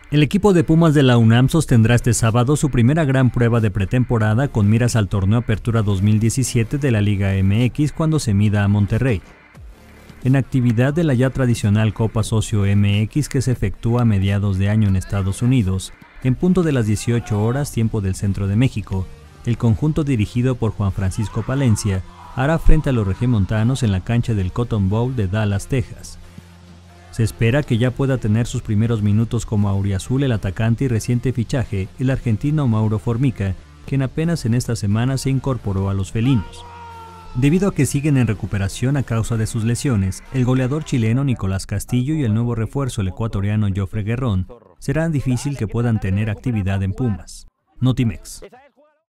El equipo de Pumas de la UNAM sostendrá este sábado su primera gran prueba de pretemporada con miras al torneo Apertura 2017 de la Liga MX cuando se mida a Monterrey. En actividad de la ya tradicional Copa Socio MX que se efectúa a mediados de año en Estados Unidos, en punto de las 18 horas tiempo del centro de México, el conjunto dirigido por Juan Francisco Palencia hará frente a los regiomontanos en la cancha del Cotton Bowl de Dallas, Texas. Se espera que ya pueda tener sus primeros minutos como auriazul el atacante y reciente fichaje, el argentino Mauro Formica, quien apenas en esta semana se incorporó a los felinos. Debido a que siguen en recuperación a causa de sus lesiones, el goleador chileno Nicolás Castillo y el nuevo refuerzo el ecuatoriano Jofre Guerrón, será difícil que puedan tener actividad en Pumas. Notimex.